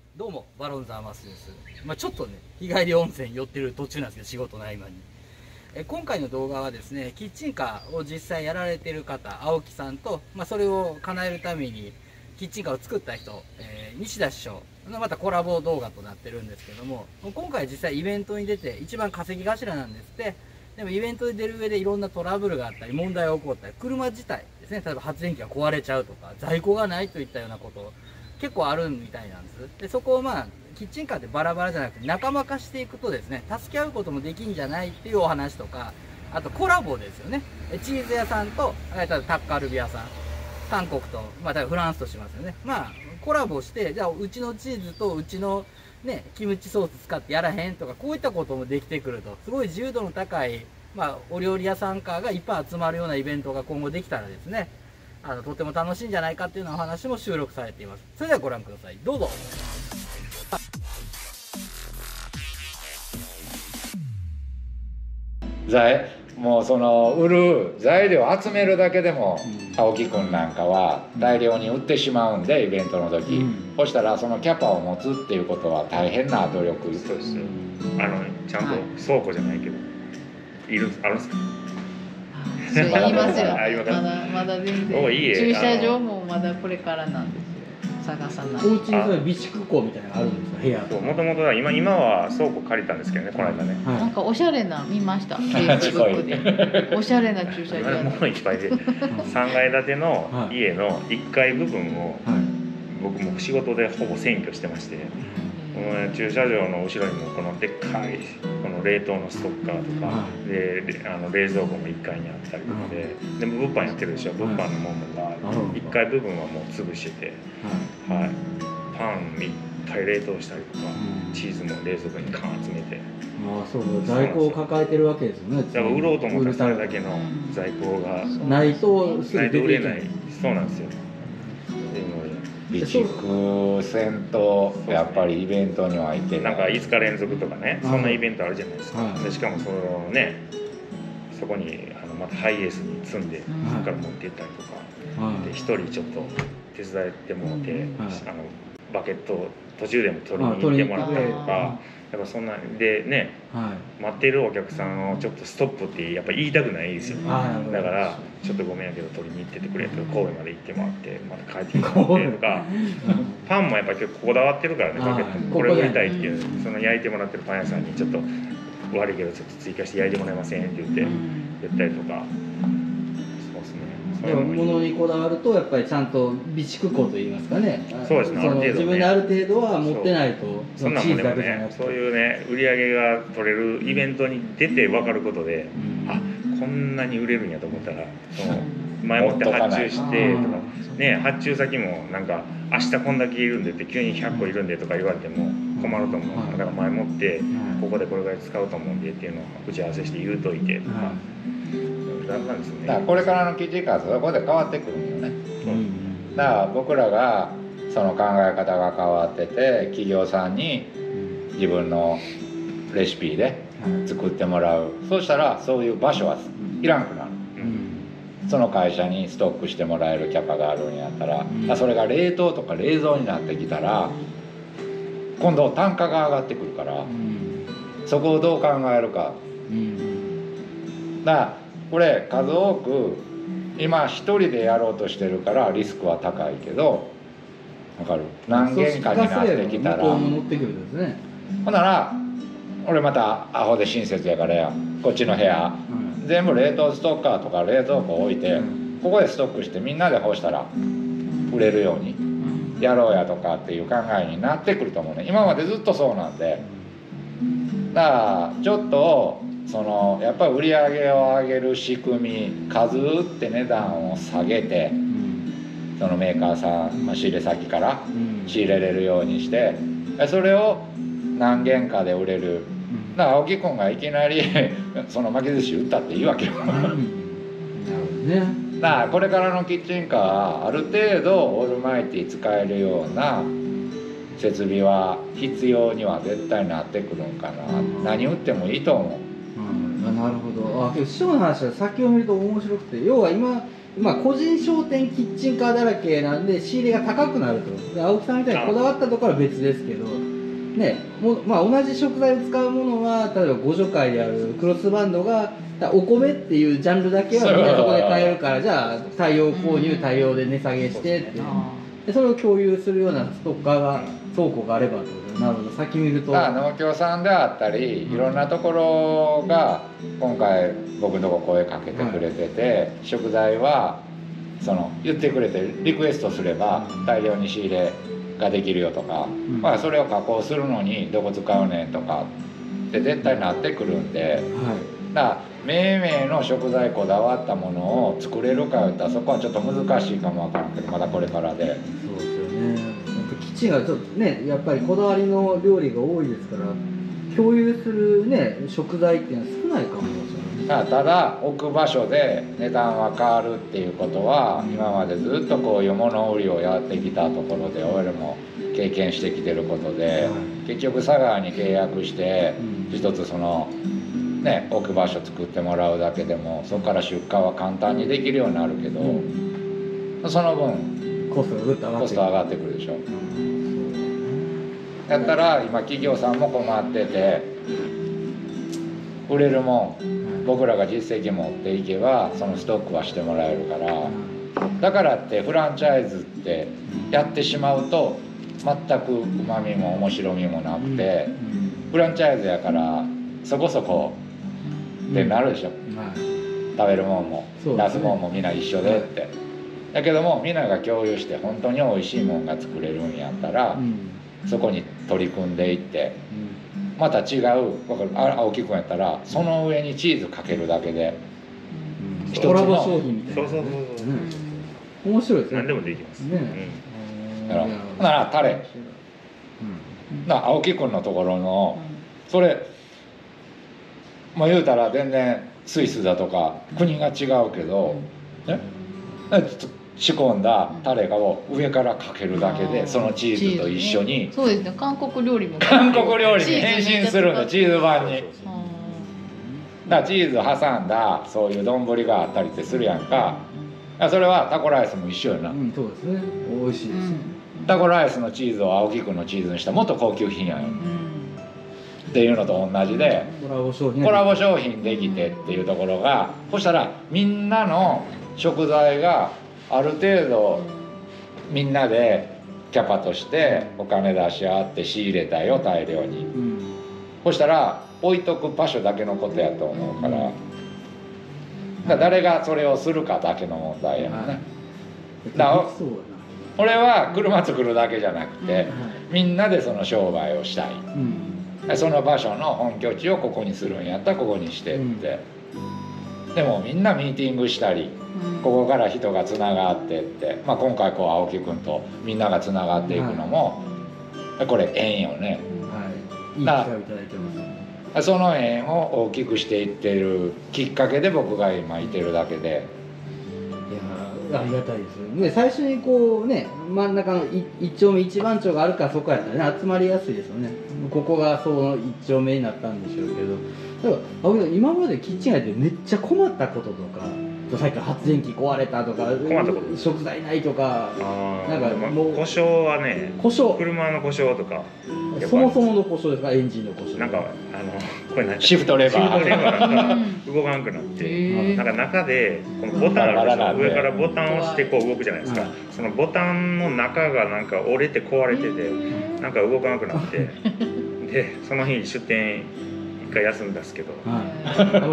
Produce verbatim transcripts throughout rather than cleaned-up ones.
どうもバロンズアマスです。まあ、ちょっとね日帰り温泉寄ってる途中なんですけど、仕事の合間にえ今回の動画はですね、キッチンカーを実際やられてる方青木さんと、まあ、それを叶えるためにキッチンカーを作った人、えー、西田師匠のまたコラボ動画となってるんですけども、今回実際イベントに出て一番稼ぎ頭なんですって。でもイベントで出る上でいろんなトラブルがあったり問題が起こったり、車自体ですね、例えば発電機が壊れちゃうとか在庫がないといったようなこと結構あるみたいなんです。でそこをまあキッチンカーってバラバラじゃなくて仲間化していくとですね、助け合うこともできんじゃないっていうお話とか、あとコラボですよね。チーズ屋さんとタッカルビ屋さん、韓国と、まあ、フランスとしますよね。まあコラボして、じゃあうちのチーズとうちのねキムチソース使ってやらへんとか、こういったこともできてくると、すごい自由度の高い、まあ、お料理屋さんカーがいっぱい集まるようなイベントが今後できたらですね、あのとても楽しいんじゃないかっていうようなお話も収録されています。それではご覧ください、どうぞ。 材もうその売る材料を集めるだけでも、うん、青木くんなんかは大量に売ってしまうんでイベントの時、うん、そしたらそのキャパを持つっていうことは大変な努力。 そうですよ、うん、あのちゃんと倉庫じゃないけど、はい、いるあるんですか？ それ言いますよ。まだまだ全然駐車場もまだこれからなんですよ。探さない。 お家に備蓄庫みたいなのがあるんですか？部屋と。 もともとは今今は倉庫借りたんですけどね、この間ね。 はい、なんかおしゃれな見ました。フェイスブックで。おしゃれな駐車場。 もういっぱいでさんがい建ての家のいっかい部分を僕も仕事でほぼ占拠してまして。このね、駐車場の後ろにもこのでっかいこの冷凍のストッカーとか、であの冷蔵庫もいっかいにあったりとかで、でも物販やってるでしょ。物販のものがいっかい部分はもう潰してて、はい、パンいっぱい冷凍したりとか、チーズも冷蔵庫にカン集めて、 ああそうか、在庫を抱えてるわけですよね。 だから売ろうと思ったらそれだけの在庫がないとすぐ売れない。そうなんですよ。 備蓄せんとやっぱりイベントには行ってなんかいつか連続とかね、そんなイベントあるじゃないですか。はい、でしかもそのね、そこにあのまたハイエースに積んで、そこから持って行ったりとか、はい、で一人ちょっと手伝ってもらって、はい、あのバケットを途中でも取りに行ってもらったりとか。やっぱそんなでね、はい、待ってるお客さんをちょっとストップってやっぱ言いたくないですよ。だからちょっとごめんやけど取りに行っててくれと、神戸まで行ってもらってまた帰ってきてもらってとか、パンもやっぱ結構こだわってるからね、バケットこれ売りたいっていう、その焼いてもらってるパン屋さんにちょっと悪いけどちょっと追加して焼いてもらえませんって言って言ったりとか。 でも物にこだわるとやっぱりちゃんと備蓄庫といいますかね、 そうですね、 その自分である程度は持ってないと、 そんなもんでもね、そういうね売り上げが取れるイベントに出て分かることで、うん、あこんなに売れるんやと思ったら、その前もって発注してとかね、発注先もなんか明日こんだけいるんでって急にひゃっこいるんでとか言われても困ると思う。だから前もってここでこれぐらい使うと思うんでっていうのを打ち合わせして言うといてとか。 なんですね、だからこれからのキッチンカーはそこで変わってくるんだよね、うん、だから僕らがその考え方が変わってて企業さんに自分のレシピで作ってもらう、うん、そうしたらそういう場所はいらんくなる、うん、その会社にストックしてもらえるキャパがあるんやったら、うん、それが冷凍とか冷蔵になってきたら今度単価が上がってくるから、うん、そこをどう考えるか、うん、だからこれ数多く今一人でやろうとしてるからリスクは高いけど、分かる？何軒かになってきたら、ほんなら俺またアホで親切やからやこっちの部屋、うん、全部冷凍ストッカーとか冷蔵庫置いて、うん、ここでストックしてみんなで干したら売れるようにやろうやとかっていう考えになってくると思うね。今までずっとそうなんで、だからちょっとそのやっぱり売り上げを上げる仕組み、数売って値段を下げて、うん、そのメーカーさん、まあ、仕入れ先から仕入れれるようにして、うん、それを何軒かで売れる、うん、だから青木君がいきなりその巻き寿司売ったっていいわけよ、うん、なるほどね。だからこれからのキッチンカーはある程度オールマイティ使えるような設備は必要には絶対なってくるんかな、うん、何売ってもいいと思う。 なるほど。あ、けど師匠の話は先を見ると面白くて、要は今まあ個人商店キッチンカーだらけなんで仕入れが高くなると。で青木さんみたいにこだわったところは別ですけどね、もうまあ同じ食材を使うものは例えば互助会であるクロスバンドがお米っていうジャンルだけはみんなそこで買えるからじゃあ大量購入大量で値下げしてっていうでそれを共有するようなストッカーが倉庫があればってことでなるほど先見ると農協さんであったりいろんなところが今回僕のとこ声かけてくれてて、はい、食材はその言ってくれてリクエストすれば大量に仕入れができるよとか、うん、まあそれを加工するのにどこ使うねんとかって絶対なってくるんで、はい、だから命名の食材こだわったものを作れるか言ったらそこはちょっと難しいかもわからんけどまだこれからでそうですよねキッチンがちょっとねやっぱりこだわりの料理が多いですから共有するね食材っていうのは少ないかもしれないただ置く場所で値段は変わるっていうことは今までずっとこういう物売りをやってきたところで俺も経験してきてることで結局佐川に契約して一つそのね置く場所作ってもらうだけでもそこから出荷は簡単にできるようになるけどその分コストがぐっとコスト上がってくるでしょ。だったら今企業さんも困ってて売れるもん僕らが実績持っていけばそのストックはしてもらえるからだからってフランチャイズってやってしまうと全くうまみも面白みもなくてフランチャイズやからそこそこってなるでしょ食べるもんも出すもんもみんな一緒でってだけどもみんなが共有して本当に美味しいもんが作れるんやったらそこに取り組んでいってまた違う青木君やったらその上にチーズかけるだけで一つのコラボ商品みたいな、 そうそうそうそう、 面白いですね何でもできますねだからならタレな青木君のところのそれまあ言うたら全然スイスだとか国が違うけどね仕込んだタレを上からかけるだけでそのチーズと一緒に、 ね、そうですね韓国料理も韓国料理に変身するんだチーズ版にだからチーズ挟んだそういう丼があったりってするやんかそれはタコライスも一緒よな、 うん、そうですね美味しいです、うん、 タコライスのチーズを青木君のチーズにしたらもっと高級品やん、うん、っていうのと同じでコラボ商品コラボ商品できてっていうところがそしたらみんなの食材がある程度みんなでキャパとしてお金出し合って仕入れたよ大量に、うん、そしたら置いとく場所だけのことやと思うから、うん、だから誰がそれをするかだけの問題やもんね、うん、だから俺は車作るだけじゃなくて、うん、みんなでその商売をしたい、うん、その場所の本拠地をここにするんやったらここにしてって、うん、でもみんなミーティングしたりここから人がつながってって、まあ、今回こう青木君とみんながつながっていくのも、はい、これ縁よね、 はい、いい機会をいただいてます。 その縁を大きくしていってるきっかけで僕が今いてるだけでいやありがたいですよね。最初にこうね真ん中の一丁目一番町があるからそこやったらね集まりやすいですよね。ここがその一丁目になったんでしょうけどだから青木さん今までキッチン街でめっちゃ困ったこととかさっき発電機壊れたとか食材ないとかなんかもう故障はね故障車の故障とかそもそもの故障ですかエンジンの故障なんかあのこれ何シフトレバーシフトレバーが動かなくなってなんか中でこのボタンあるでしょ上からボタンを押してこう動くじゃないですかそのボタンの中がなんか折れて壊れててなんか動かなくなってでその日出店一回休んだんですけど、はい、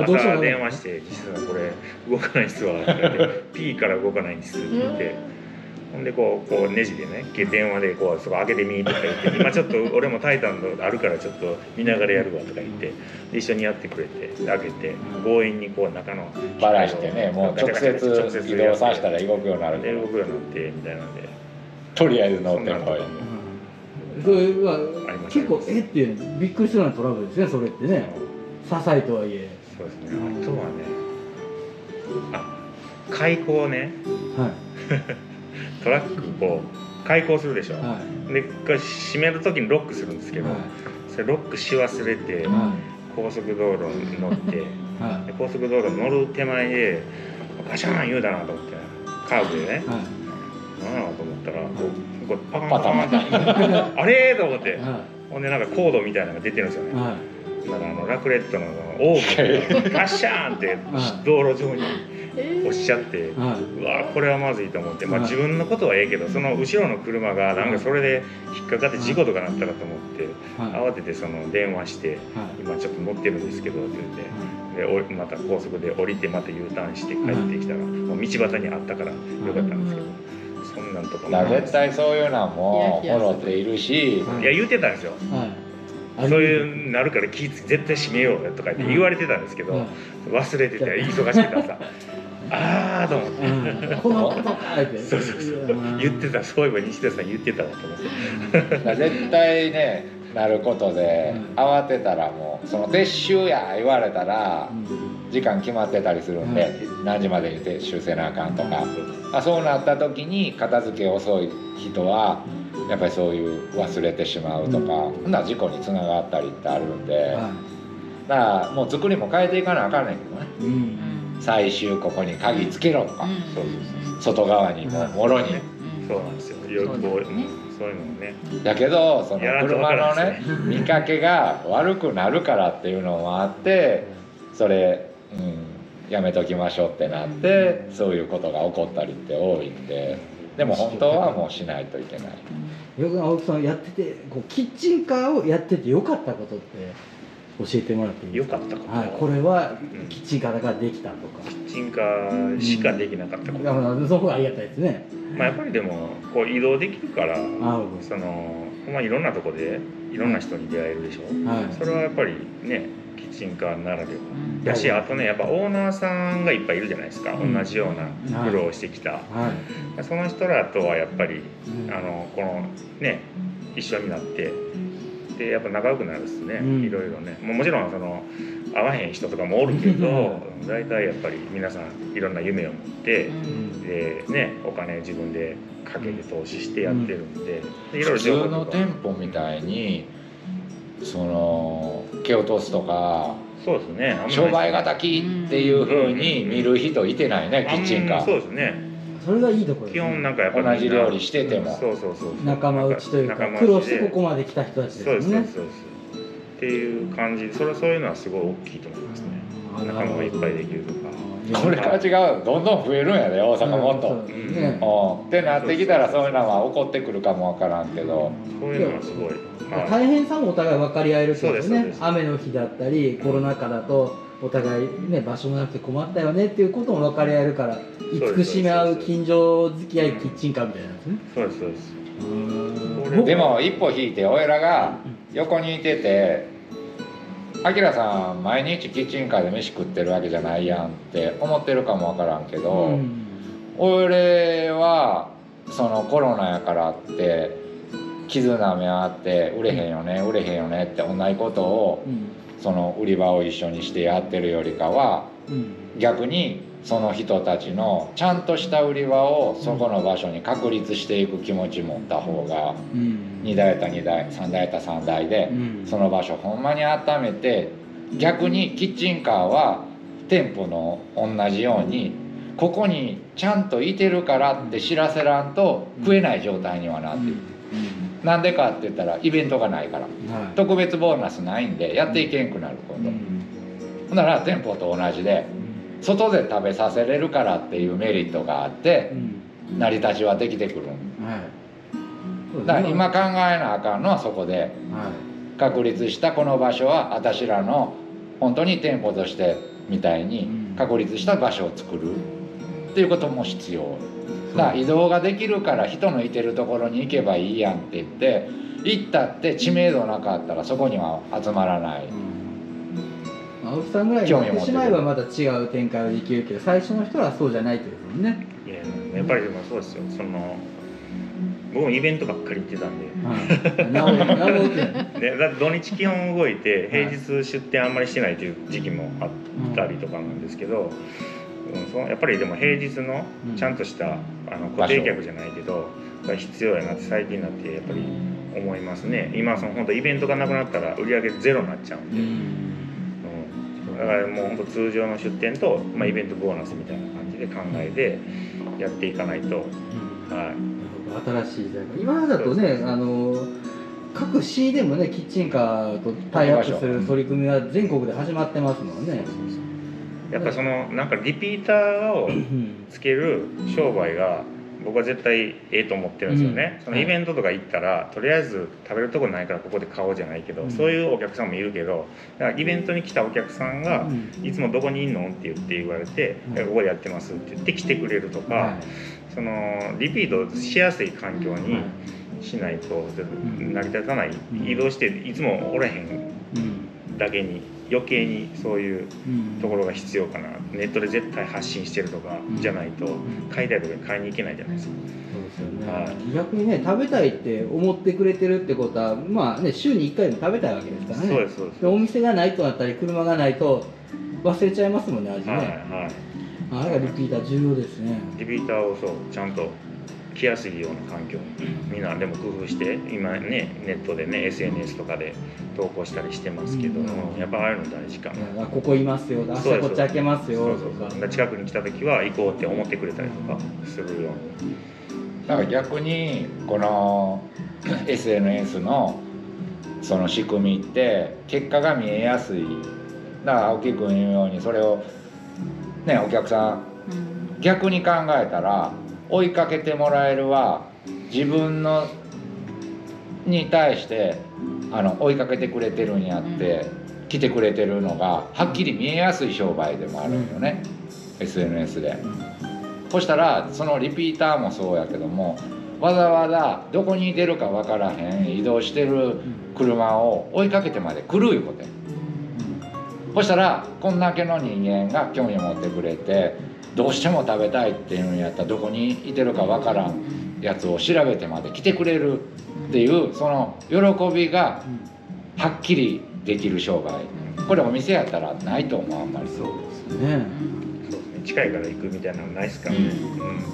朝電話して「実はこれ動かないっすわ」って言って「P から動かないんです」って言ってほんでこうこうネジでね電話でこうそこ開けてみとか言って「今ちょっと俺もタイタンのあるからちょっと見ながらやるわ」とか言ってで一緒にやってくれて開けて強引にこう中のバラしてねもう直接移動させたら動くようになるで動くようになってみたいなんでとりあえず乗ってこいそれは結構えってびっくりするようなトラブルですねそれってね些細とはいえそうですねあとはねあ開口ね、はい、トラックこう開口するでしょ、はい、で閉める時にロックするんですけど、はい、それロックし忘れて、はい、高速道路に乗って、はい、高速道路乗る手前でガシャーン言うだなと思ってカーブでね、はい、何やろうと思ったら、はい、こうこうパカンパカンパカンあれーと思って、はい、ほんでなんかコードみたいなのが出てるんですよね、はい、だからあのラクレットのオーブンがガッシャーンって道路上に落ちちゃって、はい、うわこれはまずいと思って、まあ、自分のことはええけどその後ろの車がなんかそれで引っかかって事故とかなったらと思って、はい、慌ててその電話して、はい、今ちょっと乗ってるんですけどって言って、でまた高速で降りてまた U ターンして帰ってきたら、もう道端にあったからよかったんですけど、そんなんとかも絶対そういうのはもうフォローっているし、 いや言ってたんですよ、はい、そういうなるから気絶対閉めようよとか言われてたんですけど、忘れてて忙しくてさあーと思って、 このことかってそうそうそう言ってた、そういえば西田さん言ってたわと思って絶対ねなることで、慌てたらもうその撤収や言われたら時間決まってたりするんで、何時までに撤収せなあかんとか、あそうなった時に片付け遅い人はやっぱりそういう忘れてしまうとか、ほんなら事故につながったりってあるんで、だからもう作りも変えていかなあかんねんけどね、うん、最終ここに鍵つけろとか、うん、そうそう外側にももろに、 うん、そうなんですよ、よくこう、ね、そういうのもね。 だけどその車のね見かけが悪くなるからっていうのもあってそれ、うん、やめときましょうってなってそういうことが起こったりって多いんで、でも本当はもうしないといけない。 よく青木さんやっててこうキッチンカーをやっててよかったことって教えてもらっていいですか？ よかったこと、はい、 これはキッチンカーだからできたとか、 キッチンカーしかできなかったこと、 うん、そこがありがたいですね。 まあやっぱりでもこう移動できるから、そのまあいろんなとこでいろんな人に出会えるでしょ、はい、それはやっぱりねキッチンカーならではだし、あとねやっぱオーナーさんがいっぱいいるじゃないですか、うん、同じような苦労をしてきた、はいはい、その人らとはやっぱり、うん、あのこのね一緒になってでやっぱ仲良くなるっすね、うん、いろいろね、も, もちろんその会わへん人とかもおるけど大体やっぱり皆さんいろんな夢を持って、うん、でねお金自分でかけて投資してやってるんで、 うん、いろいろ普通の店舗みたいにその蹴落とすとかそうですね商売敵っていう風に見る人いてないね、うん、キッチンカー、 そうですね、 それがいいところですね。 基本なんかやっぱ同じ料理してても、 そうそうそうそう仲間内というか苦労してここまで来た人たちですよね。 そうそうそうそうっていう感じ、それそういうのはすごい大きいと思いますね。仲間がいっぱいできるとか。 これから違う、どんどん増えるんやで大阪もっと、うんうんね、ってなってきたらそういうのは起こってくるかもわからんけど、 そういうのはすごい、 まあ、大変さもお互い分かり合えるってことですね。雨の日だったりコロナ禍だとお互いね場所もなくて困ったよねっていうことも分かり合えるから慈しみ合う近所付き合いキッチンカーみたいなんですね。 そうですそうです。 うんでも一歩引いて俺らが横にいててあきらさん毎日キッチンカーで飯食ってるわけじゃないやんって思ってるかもわからんけど、うん、俺はそのコロナやからって絆目あって売れへんよね売れへんよねって同じことを、うん、その売り場を一緒にしてやってるよりかは、うん、逆にその人たちのちゃんとした売り場をそこの場所に確立していく気持ち持った方が、うん、にだいやったにだいさんだいやったさんだいで、うん、その場所ほんまに温めて逆にキッチンカーは店舗の同じようにここにちゃんといてるからって知らせらんと食えない状態にはなっている。なんでかって言ったらイベントがないから、はい、特別ボーナスないんでやっていけんくなること、うん、ほんなら店舗と同じで外で食べさせれるからっていうメリットがあって、うん、成り立ちはできてくる、はい、だから今考えなあかんのはそこで、はい、確立したこの場所は私らの本当に店舗としてみたいに確立した場所を作るっていうことも必要だから移動ができるから人のいてるところに行けばいいやんって言って行ったって知名度なかったらそこには集まらない、うん、 青木さんぐらいになってしまえばまた違う展開はできるけど最初の人はそうじゃないってことですもんね。 いややっぱりでもそうですよ。その僕もイベントばっかり行ってたんで、はい、なるほどなるほどね、だって土日基本動いて平日出店あんまりしてないという時期もあったりとかなんですけど、うん、そのやっぱりでも平日のちゃんとした、うん、あの固定客じゃないけど必要やなって最近になってやっぱり思いますね。今その本当イベントがなくなったら売り上げゼロになっちゃうんで、うんうん、だからもう本当通常の出店と、まあ、イベントボーナスみたいな感じで考えてやっていかないと、うん、はい、 新しい今だとね、あの各市でもねキッチンカーとタイアップする取り組みは全国で始まってますもんね。 やっぱりそのなんかリピーターをつける商売が僕は絶対ええと思ってるんですよね、うん、そのイベントとか行ったら、はい、とりあえず食べるとこないからここで買おうじゃないけど、うん、そういうお客さんもいるけど、だからイベントに来たお客さんが、うん、いつもどこにいんのって言って言われて、うん、ここでやってますって言って来てくれるとか、はい、そのリピートしやすい環境にしないと成り立たない、うん、移動していつもおらへんだけに余計にそういうところが必要かな、ネットで絶対発信してるとかじゃないと買いたいとかに買いに行けないじゃないですか。 そうですよね、はい、逆にね食べたいって思ってくれてるってことはまあね週にいっかいも食べたいわけですからね。 そうですそうです。 お店がないとなったり車がないと忘れちゃいますもんね、味ね。はいはい、あれがリピーター重要ですね。 リピーターをそうちゃんと来やすいような環境にみんなでも工夫して今ねネットでね エスエヌエス とかで投稿したりしてますけど、うん、やっぱああいうの大事かな。 ここいますよ、明日こっち開けますよとか、 近くに来た時は行こうって思ってくれたりとかするように。 だから逆にこの エスエヌエス のその仕組みって結果が見えやすい。だから青木君言うようにそれをねお客さん、うん、逆に考えたら追いかけてもらえるは自分のに対してあの追いかけてくれてるんやって、うん、来てくれてるのがはっきり見えやすい商売でもあるよね、うん、エスエヌエス で、うん、そしたらそのリピーターもそうやけどもわざわざどこに出るか分からへん移動してる車を追いかけてまで来るいうことや、うん、そしたらこんだけの人間が興味を持ってくれてどうしても食べたいっていうんやったらどこにいてるかわからんやつを調べてまで来てくれるっていうその喜びがはっきりできる商売、これお店やったらないと思う。あんまりそうですね、 そうですね、近いから行くみたいなのないですからね、うんうん、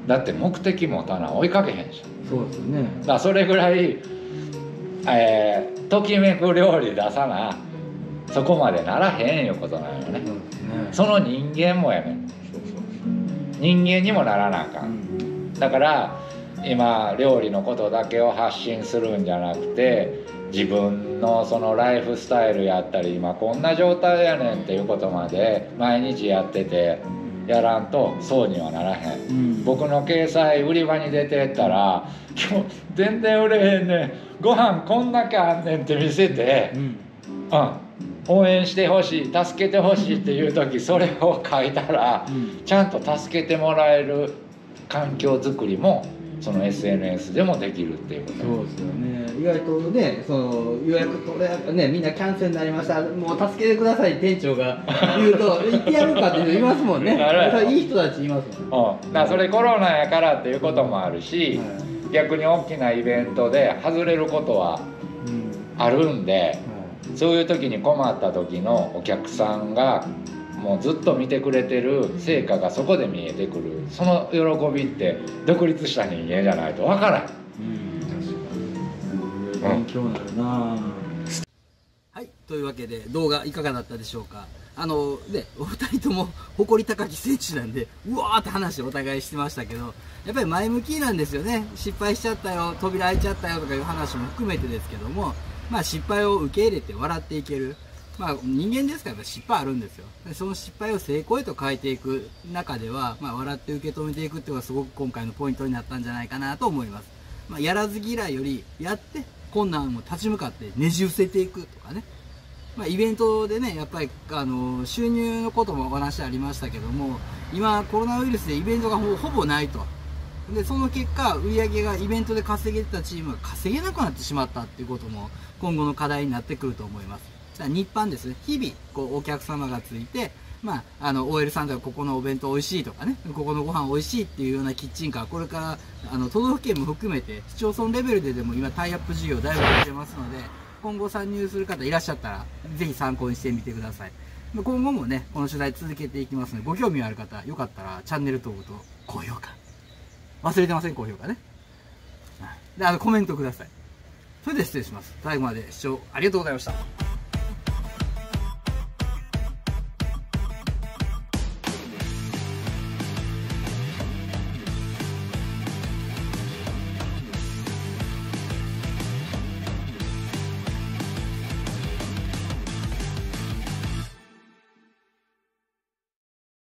だって目的持たな追いかけへんし。 そうですね、 だからそれぐらい、えー、ときめく料理出さなそこまでならへんいうことなんよね。その人間もやねん。人間にもならなあかん。だから今料理のことだけを発信するんじゃなくて自分のそのライフスタイルやったり今こんな状態やねんっていうことまで毎日やっててやらんとそうにはならへん、うん、僕の掲載売り場に出てったら今日全然売れへんねんご飯こんだけあんねんって見せて、うん、うん応援してほしい助けてほしいっていう時それを書いたら、うん、ちゃんと助けてもらえる環境づくりもその エスエヌエス でもできるっていうこと。 そうですよね。意外とねその予約取れねみんなキャンセルになりましたもう助けてください店長が言うと行ってやるかっていう人いますもんね。いい人たちいますもん、 うん、だからそれコロナやからっていうこともあるし、はい、逆に大きなイベントで外れることはあるんで、うんそういう時に困った時のお客さんがもうずっと見てくれてる成果がそこで見えてくるその喜びって独立した人間じゃないと分からん。うん確かに勉強になるな、うん、 はいというわけで動画いかがだったでしょうか。あのねお二人とも誇り高き選手なんでうわーって話をお互いしてましたけどやっぱり前向きなんですよね。失敗しちゃったよ扉開いちゃったよとかいう話も含めてですけどもまあ失敗を受け入れて笑っていける、まあ、人間ですから失敗あるんですよ。その失敗を成功へと変えていく中では、まあ、笑って受け止めていくっていうのがすごく今回のポイントになったんじゃないかなと思います。まあ、やらず嫌いよりやって困難も立ち向かってねじ伏せていくとかね、まあ、イベントでねやっぱりあの収入のこともお話ありましたけども今コロナウイルスでイベントがほぼないと。でその結果売り上げがイベントで稼げてたチームが稼げなくなってしまったっていうことも今後の課題になってくると思います。だから日販ですね日々こうお客様がついて、まあ、あの オーエル さんではここのお弁当おいしいとかねここのご飯おいしいっていうようなキッチンカーこれからあの都道府県も含めて市町村レベルででも今タイアップ事業だいぶやってますので今後参入する方いらっしゃったらぜひ参考にしてみてください。今後もねこの取材続けていきますのでご興味ある方よかったらチャンネル登録と高評価忘れてません高評価ね。であのコメントください。それで失礼します。最後まで視聴ありがとうございました。